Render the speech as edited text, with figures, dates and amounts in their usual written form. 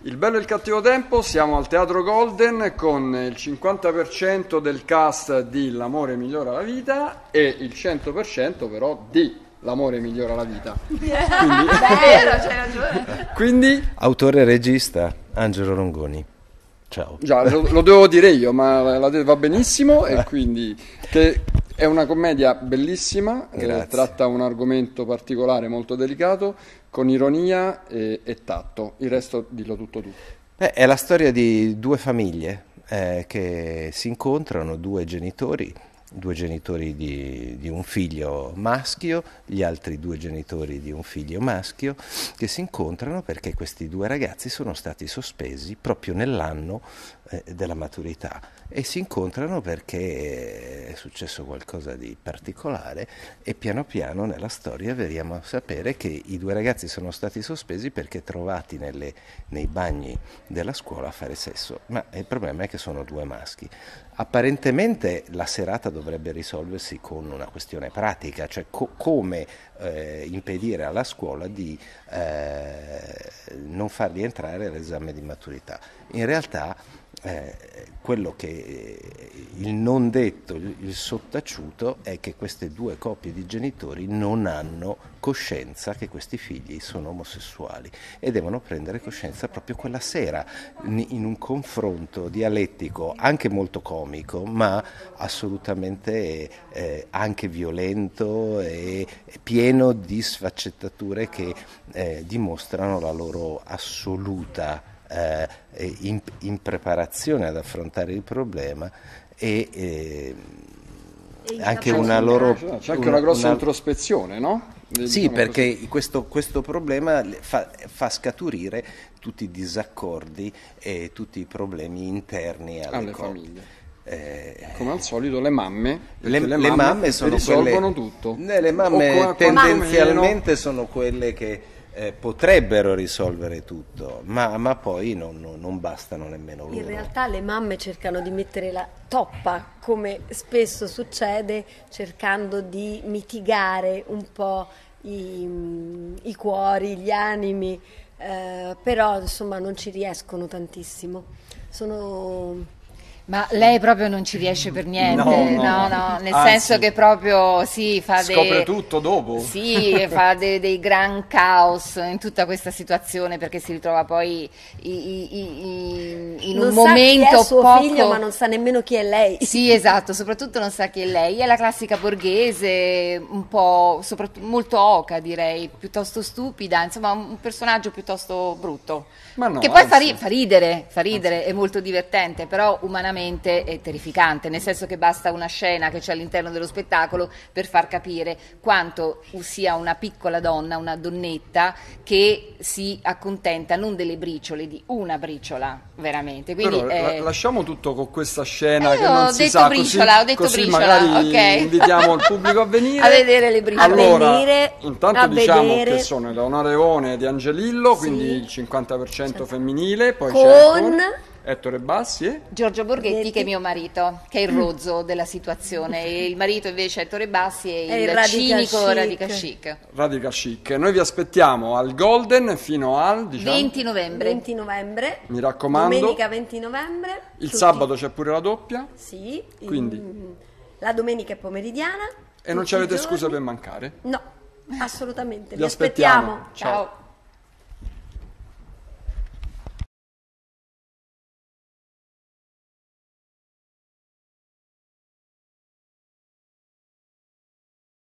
Il bello e il cattivo tempo, siamo al Teatro Golden con il 50% del cast di L'amore migliora la vita e il 100% però di L'amore migliora la vita. Quindi, c'hai ragione. Quindi autore e regista Angelo Rongoni. Ciao. già lo devo dire io, ma va benissimo e quindi che è una commedia bellissima, tratta un argomento particolare molto delicato con ironia e tatto. Il resto dillo tutto tu. È la storia di due famiglie che si incontrano, due genitori di un figlio maschio, gli altri due genitori di un figlio maschio, che si incontrano perché questi due ragazzi sono stati sospesi proprio nell'anno della maturità e si incontrano perché è successo qualcosa di particolare e piano piano nella storia veniamo a sapere che i due ragazzi sono stati sospesi perché trovati nei bagni della scuola a fare sesso, ma il problema è che sono due maschi. Apparentemente la serata dovrebbe risolversi con una questione pratica, cioè come impedire alla scuola di non farli entrare all'esame di maturità. In realtà quello che il non detto, il sottaciuto è che queste due coppie di genitori non hanno coscienza che questi figli sono omosessuali e devono prendere coscienza proprio quella sera in un confronto dialettico anche molto comico ma assolutamente anche violento e pieno di sfaccettature che dimostrano la loro assoluta impreparazione ad affrontare il problema e anche una loro... C'è anche una grossa introspezione, no? Sì, perché questo problema fa scaturire tutti i disaccordi e tutti i problemi interni alle famiglie. Come al solito le mamme le mamme sono risolvono tutto. Le mamme tendenzialmente sono quelle che potrebbero risolvere tutto, ma poi non bastano nemmeno loro. In realtà le mamme cercano di mettere la toppa, come spesso succede, cercando di mitigare un po' i cuori, gli animi, però insomma non ci riescono tantissimo. Ma lei proprio non ci riesce per niente, no, nel Anzi, senso che proprio scopre tutto dopo. Sì, fa dei gran caos in tutta questa situazione perché si ritrova poi in un momento chi è suo poco... figlio, ma non sa nemmeno chi è lei. Sì, esatto, soprattutto non sa chi è lei. È la classica borghese, un po' molto oca, direi, piuttosto stupida, insomma un personaggio piuttosto brutto. Ma no, che poi anzi, fa ridere, è molto divertente, però umanamente è terrificante, nel senso che basta una scena che c'è all'interno dello spettacolo per far capire quanto sia una piccola donna, una donnetta che si accontenta non delle briciole, di una briciola, veramente. Quindi, però lasciamo tutto con questa scena che ho non si detto sa, briciola, ho detto così briciola, magari ok. invitiamo il pubblico a venire a vedere le briciole. Allora, intanto diciamo vedere. che sono Eleonora Leone di Angelillo, quindi il 50% femminile, poi Con c'è Ettore Bassi e Giorgio Borghetti, che è mio marito, che è il rozzo della situazione, e il marito invece Ettore Bassi è il cinico Radical Chic. Radical Chic. Noi vi aspettiamo al Golden fino al 20 novembre. 20 novembre. Mi raccomando. Domenica 20 novembre. Il sabato c'è pure la doppia. Sì. Quindi la domenica è pomeridiana. E non ci avete scuse per mancare. No, assolutamente. Vi aspettiamo. Ciao.